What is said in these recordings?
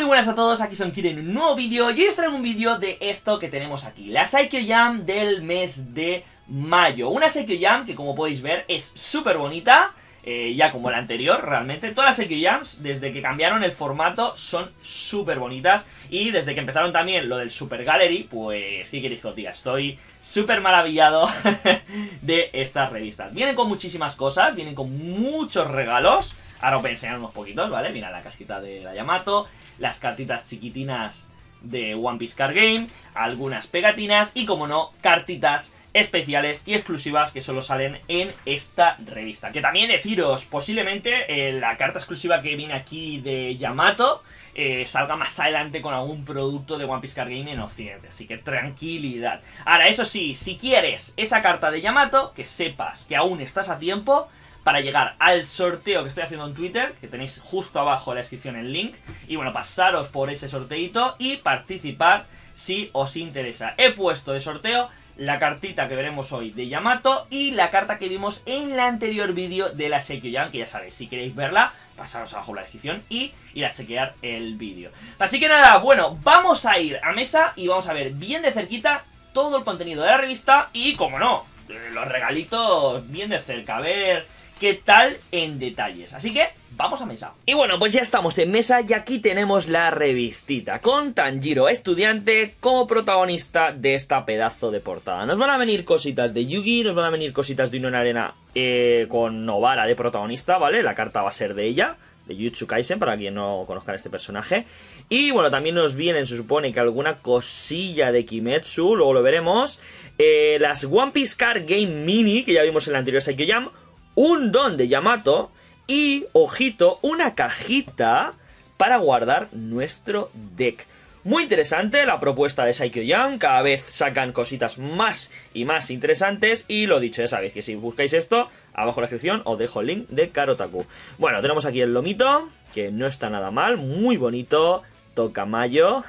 buenas a todos, aquí son Kira en un nuevo vídeo y hoy os traigo un vídeo de esto que tenemos aquí, la Saikyo Jam del mes de mayo. Una Saikyo Jam que, como podéis ver, es súper bonita, ya como la anterior realmente. Todas las Saikyo Jams, desde que cambiaron el formato, son súper bonitas. Y desde que empezaron también lo del Super Gallery, pues, ¿qué queréis que os diga? Estoy súper maravillado de estas revistas. Vienen con muchísimas cosas, vienen con muchos regalos. Ahora os voy a enseñar unos poquitos, ¿vale? Mira la cajita de la Yamato, las cartitas chiquitinas de One Piece Card Game, algunas pegatinas y, como no, cartitas especiales y exclusivas que solo salen en esta revista. Que también deciros, posiblemente la carta exclusiva que viene aquí de Yamato salga más adelante con algún producto de One Piece Card Game en Occidente, así que tranquilidad. Ahora, eso sí, si quieres esa carta de Yamato, que sepas que aún estás a tiempo para llegar al sorteo que estoy haciendo en Twitter, que tenéis justo abajo en la descripción el link. Y bueno, pasaros por ese sorteito y participar si os interesa. He puesto de sorteo la cartita que veremos hoy de Yamato y la carta que vimos en el anterior vídeo de la Saikyo Jam, que ya sabéis, si queréis verla, pasaros abajo en la descripción y ir a chequear el vídeo. Así que nada, bueno, vamos a ir a mesa y vamos a ver bien de cerquita todo el contenido de la revista y, como no, los regalitos bien de cerca, a ver qué tal en detalles. Así que vamos a mesa. Y bueno, pues ya estamos en mesa y aquí tenemos la revistita con Tanjiro, estudiante, como protagonista de esta pedazo de portada. Nos van a venir cositas de Yugi, nos van a venir cositas de Uno en Arena con Nobara de protagonista, ¿vale? La carta va a ser de ella, de Jujutsu Kaisen, para quien no conozca este personaje. Y bueno, también nos vienen, se supone que alguna cosilla de Kimetsu, luego lo veremos. Las One Piece Card Game Mini, que ya vimos en la anterior Saikyo Jam. Un don de Yamato y, ojito, una cajita para guardar nuestro deck. Muy interesante la propuesta de Saikyo Jam, cada vez sacan cositas más y más interesantes. Y lo dicho, ya sabéis que si buscáis esto, abajo en la descripción os dejo el link de Karotaku. Bueno, tenemos aquí el lomito, que no está nada mal, muy bonito, toca mayo.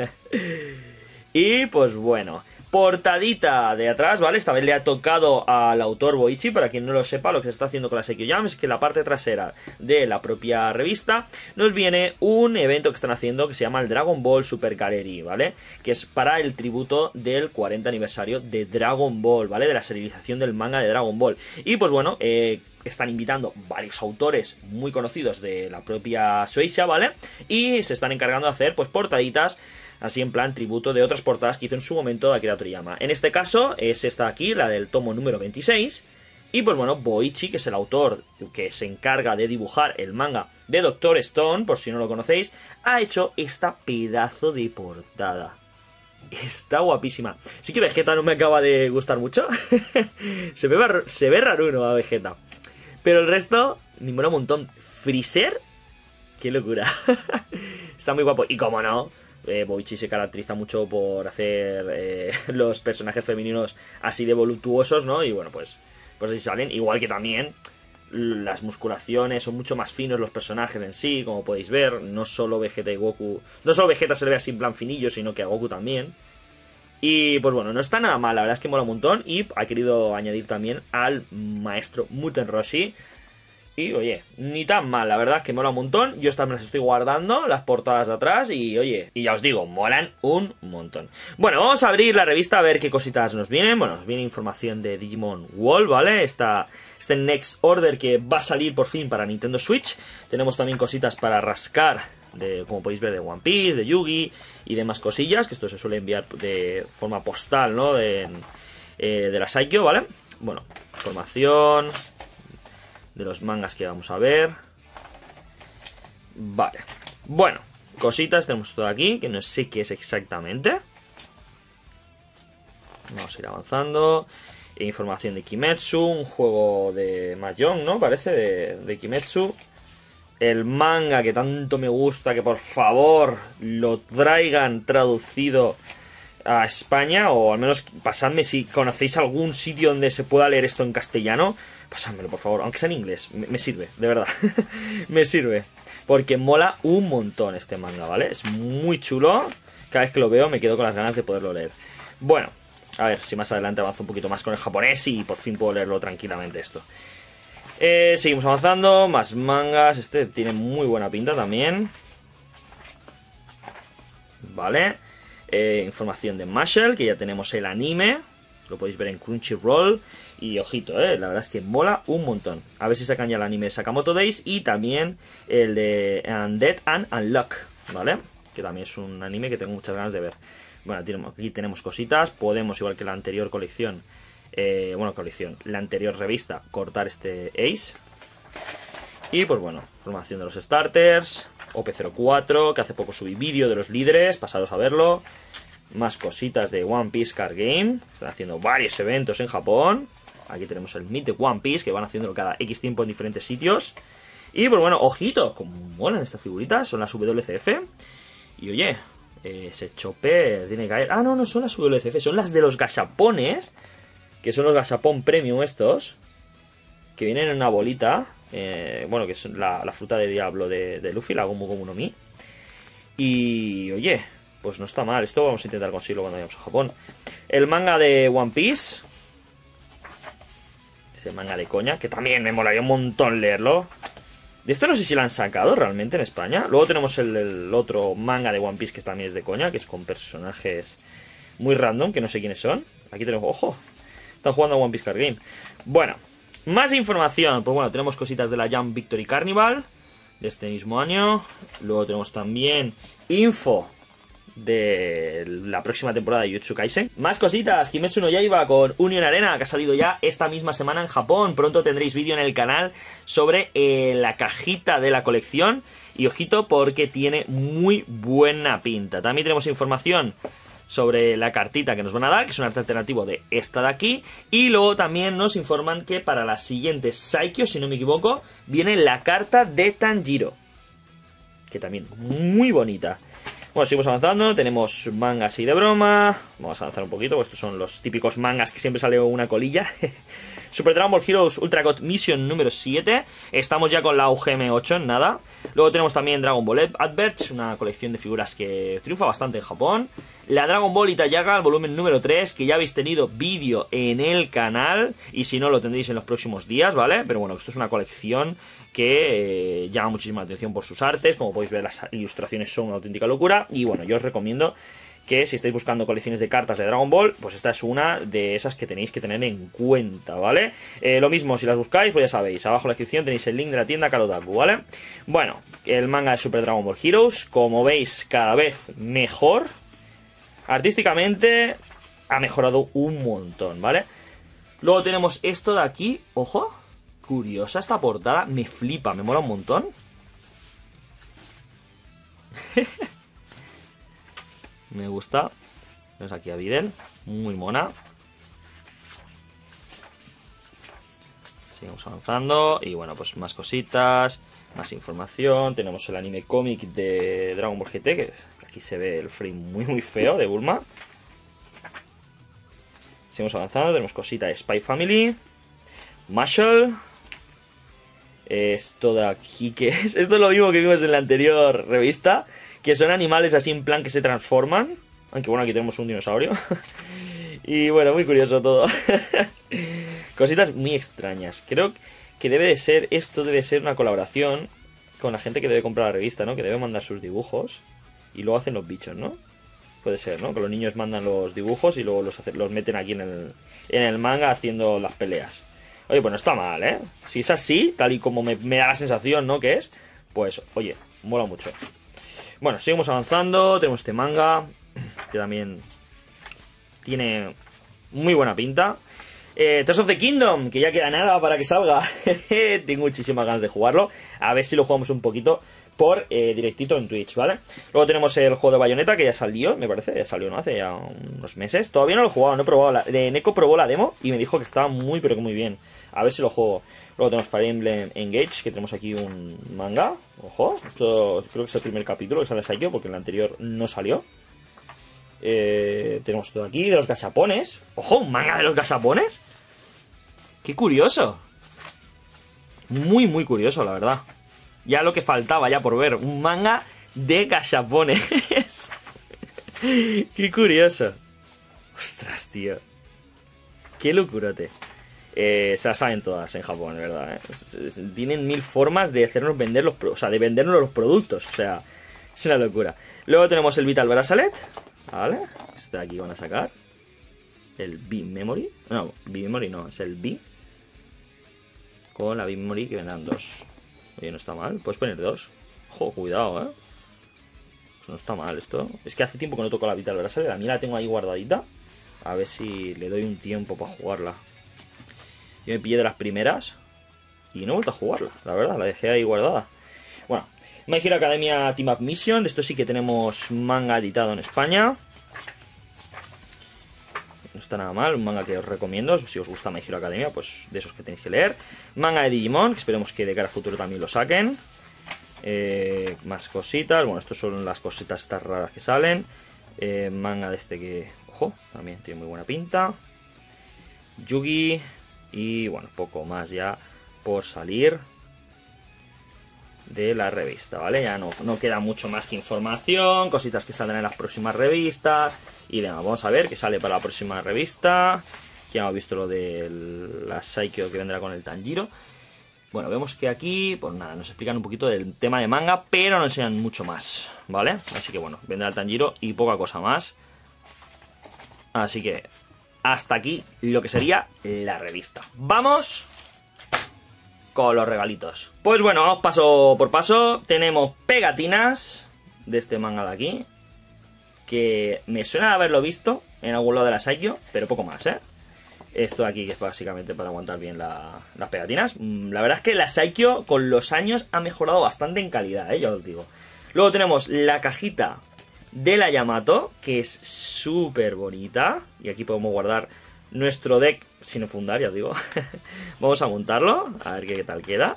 Y pues bueno, portadita de atrás, ¿vale? Esta vez le ha tocado al autor Boichi. Para quien no lo sepa, lo que se está haciendo con la Saikyo Jam es que en la parte trasera de la propia revista nos viene un evento que están haciendo que se llama el Dragon Ball Super Gallery, ¿vale? Que es para el tributo del 40 aniversario de Dragon Ball, ¿vale? De la serialización del manga de Dragon Ball. Y pues bueno, están invitando varios autores muy conocidos de la propia Shueisha, ¿vale? Y se están encargando de hacer pues portaditas así en plan tributo de otras portadas que hizo en su momento Akira Toriyama. En este caso es esta aquí, la del tomo número 26. Y pues bueno, Boichi, que es el autor que se encarga de dibujar el manga de Dr. Stone, por si no lo conocéis, ha hecho esta pedazo de portada. Está guapísima. Sí que Vegeta no me acaba de gustar mucho. se ve raruno a Vegeta. Pero el resto, me mola un montón. Freezer, qué locura. Está muy guapo. Y como no, Boichi se caracteriza mucho por hacer los personajes femeninos así de voluptuosos, ¿no? Y bueno, pues así salen. Igual que también las musculaciones, son mucho más finos los personajes en sí, como podéis ver. No solo Vegeta y Goku, no solo Vegeta se le ve así en plan finillo, sino que a Goku también. Y pues bueno, no está nada mal, la verdad es que mola un montón. Y ha querido añadir también al maestro Muten Roshi. Y oye, ni tan mal, la verdad es que mola un montón. Yo también las estoy guardando, las portadas de atrás. Y oye, y ya os digo, molan un montón. Bueno, vamos a abrir la revista a ver qué cositas nos vienen. Bueno, nos viene información de Digimon World, ¿vale? Este Next Order que va a salir por fin para Nintendo Switch. Tenemos también cositas para rascar, como podéis ver, de One Piece, de Yugi y demás cosillas, que esto se suele enviar de forma postal, ¿no? De la Saikyo, ¿vale? Bueno, información de los mangas que vamos a ver. Vale. Bueno, cositas tenemos todo aquí, que no sé qué es exactamente. Vamos a ir avanzando. Información de Kimetsu, un juego de Mahjong, ¿no? Parece, de Kimetsu. El manga que tanto me gusta, que por favor lo traigan traducido a España, o al menos pasadme si conocéis algún sitio donde se pueda leer esto en castellano. Pasádmelo, por favor, aunque sea en inglés. Me sirve, de verdad. Me sirve. Porque mola un montón este manga, ¿vale? Es muy chulo. Cada vez que lo veo me quedo con las ganas de poderlo leer. Bueno, a ver si más adelante avanzo un poquito más con el japonés y por fin puedo leerlo tranquilamente esto. Seguimos avanzando. Más mangas. Este tiene muy buena pinta también. ¿vale? Información de Mashle, que ya tenemos el anime. Lo podéis ver en Crunchyroll. Y ojito, la verdad es que mola un montón. A ver si sacan ya el anime de Sakamoto Days. Y también el de Undead and Unluck, ¿vale? Que también es un anime que tengo muchas ganas de ver. Bueno, aquí tenemos cositas. Podemos, igual que la anterior colección, la anterior revista, cortar este Ace. Y pues bueno, formación de los starters. OP04, que hace poco subí vídeo de los líderes, pasaros a verlo. Más cositas de One Piece Card Game. Están haciendo varios eventos en Japón. Aquí tenemos el Meet de One Piece, que van haciéndolo cada X tiempo en diferentes sitios. Y pues bueno, ojito, como molan estas figuritas, son las WCF. Y oye, ese Chopper tiene que caer. Ah, no son las WCF, son las de los gachapones, que son los gachapón premium estos, que vienen en una bolita. Que es la fruta de diablo de Luffy, la Gomu Gomu no Mi. Y oye, pues no está mal. Esto vamos a intentar conseguirlo cuando vayamos a Japón. El manga de One Piece, ese manga de coña, que también me molaría un montón leerlo. De esto no sé si lo han sacado realmente en España. Luego tenemos el otro manga de One Piece, que también es de coña, que es con personajes muy random, que no sé quiénes son. Aquí tenemos, ojo, están jugando a One Piece Card Game. Bueno, más información. Pues bueno, tenemos cositas de la Jump Victory Carnival de este mismo año. Luego tenemos también info de la próxima temporada de Jujutsu Kaisen. Más cositas, Kimetsu no Yaiba con Union Arena, que ha salido ya esta misma semana en Japón. Pronto tendréis vídeo en el canal sobre la cajita de la colección. Y ojito, porque tiene muy buena pinta. También tenemos información sobre la cartita que nos van a dar, que es un arte alternativo de esta de aquí. Y luego también nos informan que para la siguiente Saikyo, si no me equivoco, viene la carta de Tanjiro, que también muy bonita. Bueno, seguimos avanzando, tenemos mangas y de broma. Vamos a avanzar un poquito, porque estos son los típicos mangas que siempre sale una colilla. Super Dragon Ball Heroes Ultra God Mission número 7. Estamos ya con la UGM 8 en nada. Luego tenemos también Dragon Ball Adverts, una colección de figuras que triunfa bastante en Japón. La Dragon Ball Itayaga, el volumen número 3, que ya habéis tenido vídeo en el canal. Y si no, lo tendréis en los próximos días, ¿vale? Pero bueno, esto es una colección que llama muchísima atención por sus artes. Como podéis ver, las ilustraciones son una auténtica locura. Y bueno, yo os recomiendo que si estáis buscando colecciones de cartas de Dragon Ball, pues esta es una de esas que tenéis que tener en cuenta, ¿vale? Lo mismo, si las buscáis, pues ya sabéis, abajo en la descripción tenéis el link de la tienda Karodaku, ¿vale? Bueno, el manga de Super Dragon Ball Heroes, como veis, cada vez mejor. Artísticamente ha mejorado un montón, ¿vale? Luego tenemos esto de aquí, ojo, curiosa esta portada, me flipa, me mola un montón. Me gusta. Tenemos aquí a Videl, muy mona. Seguimos avanzando. Y bueno, pues más cositas, más información. Tenemos el anime cómic de Dragon Ball GT, que aquí se ve el frame muy feo de Bulma. Seguimos avanzando, tenemos cosita de Spy Family, Mashle. Esto de aquí, ¿qué es? Esto es lo mismo que vimos en la anterior revista, que son animales así en plan que se transforman. Aunque bueno, aquí tenemos un dinosaurio. Y bueno, muy curioso todo. Cositas muy extrañas. Creo que esto debe ser una colaboración con la gente que debe comprar la revista, ¿no? Que debe mandar sus dibujos y luego hacen los bichos, ¿no? Puede ser, ¿no? Que los niños mandan los dibujos y luego los meten aquí en el manga haciendo las peleas. Oye, pues no está mal, ¿eh? Si es así, tal y como me da la sensación, ¿no? Que es, pues, oye, mola mucho. Bueno, seguimos avanzando. Tenemos este manga, que también tiene muy buena pinta. Tears of the Kingdom, que ya queda nada para que salga. Tengo muchísimas ganas de jugarlo. A ver si lo jugamos un poquito por directito en Twitch, ¿vale? Luego tenemos el juego de Bayonetta, que ya salió, me parece. Ya salió, ¿no? Hace ya unos meses. Todavía no lo he jugado, no he probado. Neko probó la demo y me dijo que estaba muy, pero que muy bien. A ver si lo juego. Luego tenemos Fire Emblem Engage, que tenemos aquí un manga. Ojo, esto creo que es el primer capítulo que sale Saikyo, porque en el anterior no salió. Tenemos todo aquí de los gachapones. ¡Ojo! ¿Un manga de los gachapones? ¡Qué curioso! Muy curioso, la verdad. Ya lo que faltaba ya por ver. Un manga de gachapones. ¡Qué curioso! ¡Ostras, tío! ¡Qué locurote! Se las saben todas en Japón, ¿verdad? Tienen mil formas de hacernos vender de vendernos los productos. O sea, Es una locura. Luego tenemos el Vital Bracelet, ¿vale? Este de aquí van a sacar. El B-Memory. No, B-Memory no, es el B. Con la B-Memory que vendrán 2. Oye, no está mal, puedes poner 2. Ojo, cuidado, Pues no está mal esto. Es que hace tiempo que no toco la Vital Bracelet. A mí la tengo ahí guardadita. A ver si le doy un tiempo para jugarla. Yo me pillé de las primeras y no he vuelto a jugarla, la verdad, la dejé ahí guardada. Bueno, My Hero Academia Team Up Mission. De esto sí que tenemos manga editado en España. No está nada mal, un manga que os recomiendo. Si os gusta My Hero Academia, pues de esos que tenéis que leer. Manga de Digimon, que esperemos que de cara a futuro también lo saquen. Más cositas. Bueno, estas son las cositas estas raras que salen. Manga de este que, ojo, también tiene muy buena pinta. Yugi. Y bueno, poco más ya por salir de la revista, ¿vale? Ya no queda mucho más que información, cositas que saldrán en las próximas revistas y demás. Vamos a ver qué sale para la próxima revista. Ya hemos visto lo de la Saikyo que vendrá con el Tanjiro. Bueno, vemos que aquí, pues nada, nos explican un poquito del tema de manga, pero no enseñan mucho más, ¿vale? Así que bueno, vendrá el Tanjiro y poca cosa más. Así que hasta aquí lo que sería la revista. Vamos con los regalitos. Pues bueno, vamos paso por paso. Tenemos pegatinas de este manga de aquí, que me suena de haberlo visto en algún lado de la Saikyo, pero poco más, Esto de aquí que es básicamente para aguantar bien las pegatinas. La verdad es que la Saikyo con los años ha mejorado bastante en calidad, ya os digo. Luego tenemos la cajita de la Yamato, que es súper bonita. Y aquí podemos guardar nuestro deck sin enfundar, ya os digo. Vamos a montarlo, a ver qué tal queda.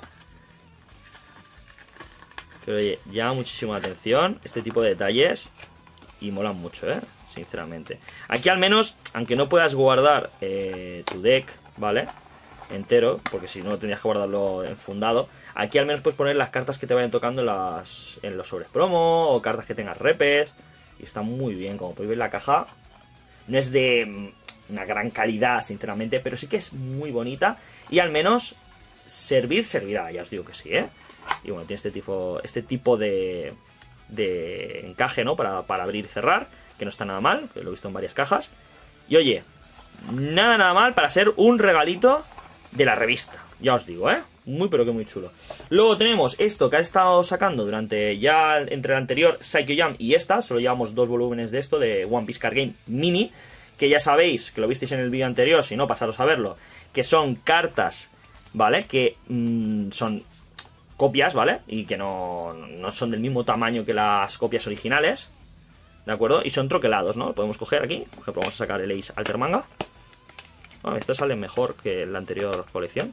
Pero oye, llama muchísimo la atención este tipo de detalles y molan mucho, sinceramente. Aquí al menos, aunque no puedas guardar tu deck, ¿vale? Entero, porque si no tendrías que guardarlo enfundado. Aquí al menos puedes poner las cartas que te vayan tocando en los sobres promo o cartas que tengas repes. Y está muy bien, como podéis ver la caja. No es de una gran calidad, sinceramente, pero sí que es muy bonita. Y al menos servirá, ya os digo que sí, Y bueno, tiene este tipo de encaje, ¿no? Para abrir y cerrar, que no está nada mal, que lo he visto en varias cajas. Y oye, nada mal para ser un regalito de la revista, ya os digo, muy pero que muy chulo. Luego tenemos esto que ha estado sacando durante ya entre el anterior Saikyo Jam y esta. Solo llevamos 2 volúmenes de esto, de One Piece Card Game Mini, que ya sabéis, que lo visteis en el vídeo anterior, si no, pasaros a verlo, que son cartas, ¿vale? Que son copias, ¿vale? Y que no son del mismo tamaño que las copias originales, ¿de acuerdo? Y son troquelados, ¿no? Lo podemos coger aquí. Por ejemplo, vamos a sacar el Ace Alter Manga. Bueno, esto sale mejor que la anterior colección.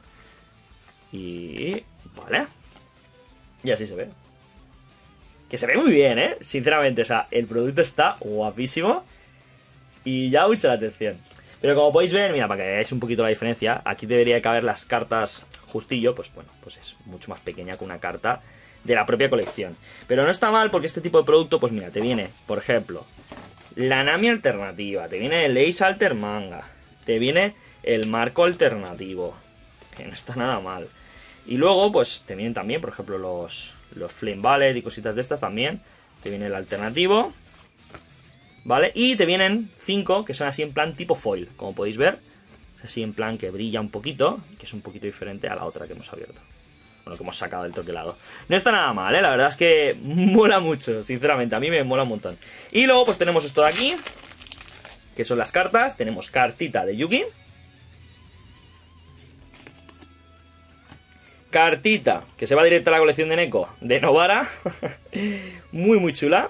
Y... vale. Y así se ve. Que se ve muy bien, sinceramente, o sea, el producto está guapísimo y llama mucho la atención. Pero como podéis ver, mira, para que veáis un poquito la diferencia, aquí debería caber las cartas justillo, pues bueno, pues es mucho más pequeña que una carta de la propia colección. Pero no está mal porque este tipo de producto, pues mira, te viene, por ejemplo, la Nami alternativa, te viene el Ace Alter Manga, te viene el marco alternativo, que no está nada mal. Y luego, pues, te vienen también, por ejemplo, los Flame Ballet y cositas de estas también. Te viene el alternativo, ¿vale? Y te vienen 5 que son así en plan tipo foil, como podéis ver. Es así en plan que brilla un poquito, que es un poquito diferente a la otra que hemos abierto. Bueno, que hemos sacado del troquelado. No está nada mal, la verdad es que mola mucho, sinceramente, a mí me mola un montón. Y luego, pues tenemos esto de aquí, que son las cartas. Tenemos cartita de Yugi. Cartita, que se va directo a la colección de Neko, de Novara. Muy, muy chula.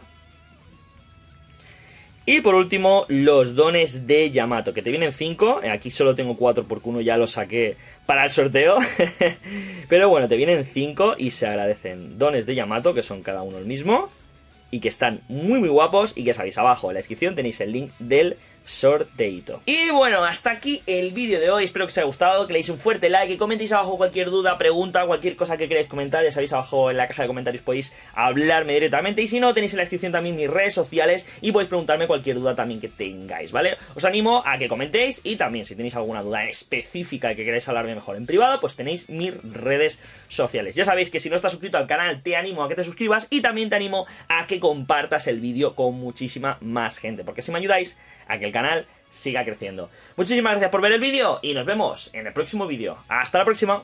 Y por último, los dones de Yamato, que te vienen 5. Aquí solo tengo 4 porque uno ya lo saqué para el sorteo. Pero bueno, te vienen 5 y se agradecen. Dones de Yamato, que son cada uno el mismo. Y que están muy, muy guapos. Y que sabéis, abajo en la descripción tenéis el link del sorteito. Y bueno, hasta aquí el vídeo de hoy. Espero que os haya gustado, que le deis un fuerte like, que comentéis abajo cualquier duda, pregunta, cualquier cosa que queráis comentar. Ya sabéis, abajo en la caja de comentarios podéis hablarme directamente. Y si no, tenéis en la descripción también mis redes sociales y podéis preguntarme cualquier duda también que tengáis, ¿vale? Os animo a que comentéis y también si tenéis alguna duda específica y que queráis hablarme mejor en privado, pues tenéis mis redes sociales. Ya sabéis que si no estás suscrito al canal, te animo a que te suscribas y también te animo a que compartas el vídeo con muchísima más gente, porque si me ayudáis a que el canal siga creciendo. Muchísimas gracias por ver el vídeo y nos vemos en el próximo vídeo. ¡Hasta la próxima!